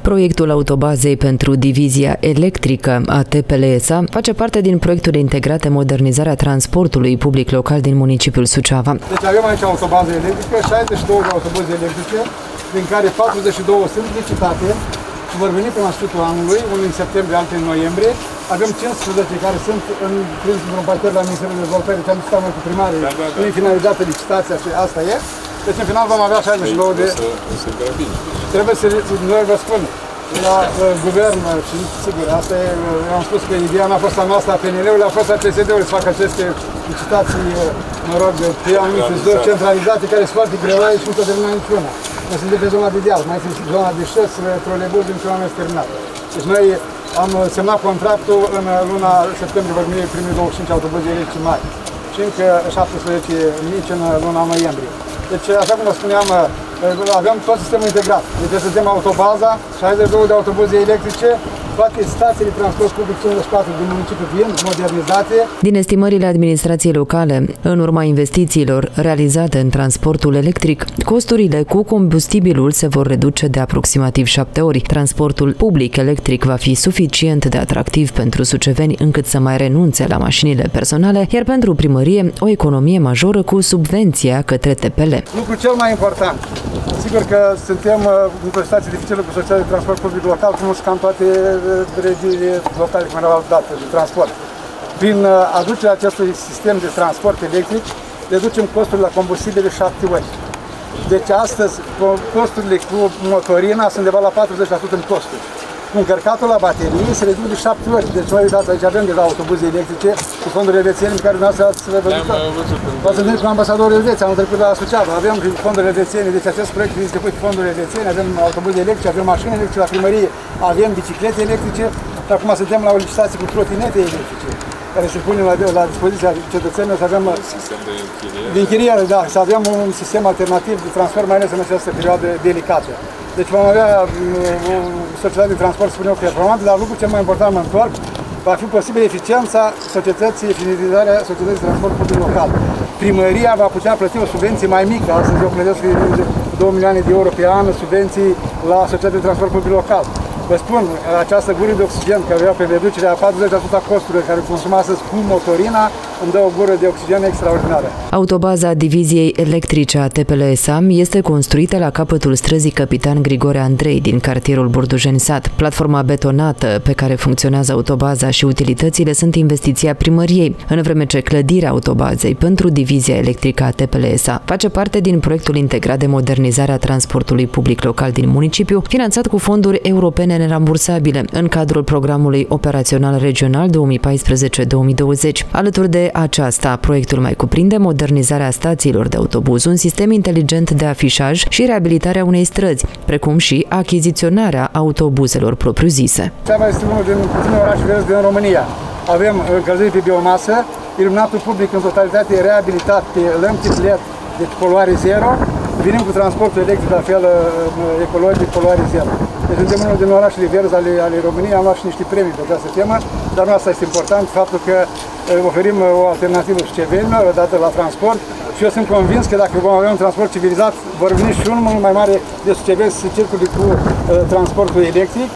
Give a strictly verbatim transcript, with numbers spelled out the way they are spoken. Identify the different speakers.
Speaker 1: Proiectul autobazei pentru divizia electrică a T P L S A face parte din proiectul integrat de modernizare a transportului public local din municipiul Suceava.
Speaker 2: Deci avem aici autobază electrică, șaizeci și două de autobuze electrice, din care patruzeci și două sunt licitate, vor veni până la sfârșitul anului, unul în septembrie, altul în noiembrie. Avem cincisprezece care sunt în, într-un parter la Ministerul Dezvoltării, ce am discutat noi cu primarii, da, da, da. În finalizată licitația și asta e. Deci în final vom avea șaizeci și două de... Trebuie să, noi vă spun, la uh, guvern și sigur, asta e, eu am spus că ideea n-a fost a noastră, a P N L-ului, a fost a P S D-ului să facă aceste licitații, mă rog, pe anumite zone centralizate, care sunt foarte greoaie și nu s-a terminat niciuna. Noi suntem pe zona de deal, mai sunt zona de șes, trolebuz, niciuna nu este terminată. Deci noi am semnat contractul în luna septembrie, vor veni primii douăzeci și cinci autobuze electrice mari și încă șaptesprezece mici în luna noiembrie. Deci, așa cum vă spuneam, avem tot sistemul integrat. Deci suntem autobaza, șaizeci și două de autobuze electrice, toate stațiile de transport public cincizeci și patru din municipiu fiind modernizate.
Speaker 1: Din estimările administrației locale, în urma investițiilor realizate în transportul electric, costurile cu combustibilul se vor reduce de aproximativ șapte ori. Transportul public electric va fi suficient de atractiv pentru suceveni încât să mai renunțe la mașinile personale, iar pentru primărie o economie majoră cu subvenția către T P L.
Speaker 2: Lucrul cel mai important. Sigur că suntem într-o situație dificilă cu societatea de transport public local, cum și cam toate regiile locale care au dat de transport. Prin aducerea acestui sistem de transport electric, reducem costurile la combustibile șapte ori. Deci astăzi costurile cu motorina sunt undeva la patruzeci la sută în costuri. Cu încărcatul la baterie se reduce de șapte ori. Deci noi, uitați, aici avem deja autobuze electrice cu fonduri elvețiene pe care dumneavoastră ați văzut. V-ați întâlnit cu ambasadorul Elveției, am trecut la Suceava. Avem fonduri elvețiene, deci acest proiect este distribuit cu fonduri elvețiene, avem autobuze electrice, avem mașini electrice la primărie, avem biciclete electrice și acum suntem la o licitație cu trotinete electrice care se pune la, la dispoziția cetățenilor să avem
Speaker 3: sistem de închiriere.
Speaker 2: De închiriere, da, să avem un sistem alternativ de transfer, mai ales în această perioadă delicată. Deci vom avea o societate de transport, spunem, performantă, dar lucrul cel mai important, mă întorc, va fi posibil eficiența societății, eficientizarea societății de transport public local. Primăria va putea plăti o subvenție mai mică, astăzi eu plătesc două milioane de euro pe an subvenții la societatea de transport public local. Vă spun, această gură de oxigen care avea pe reducerea a patruzeci la sută a costurilor care consumă astăzi cu motorina, îmi dă o gură de oxigen extraordinară.
Speaker 1: Autobaza diviziei electrice a T P L S A este construită la capătul străzii Capitan Grigore Andrei din cartierul Burdujeni-Sat. Platforma betonată pe care funcționează autobaza și utilitățile sunt investiția primăriei, în vreme ce clădirea autobazei pentru divizia electrică a T P L S A face parte din proiectul integrat de modernizare a transportului public local din municipiu, finanțat cu fonduri europene nerambursabile în cadrul programului operațional regional două mii paisprezece două mii douăzeci. Alături de aceasta, proiectul mai cuprinde modernizarea stațiilor de autobuz, un sistem inteligent de afișaj și reabilitarea unei străzi, precum și achiziționarea autobuzelor propriu-zise.
Speaker 2: Suceava este unul din puține orașe verzi din România. Avem încălziri pe biomasă, iluminatul public în totalitate reabilitat pe lămpi L E D, deci poluare zero. Venim cu transportul electric la fel ecologic, poluare zero. Deci suntem unul din orașele verzi ale, ale României, am luat și niște premii pe această temă, dar nu asta este important, faptul că oferim o alternativă sucevenilor, odată la transport, și eu sunt convins că dacă vom avea un transport civilizat, vor veni și un mult mai mare de suceveni să circule cu uh, transportul electric.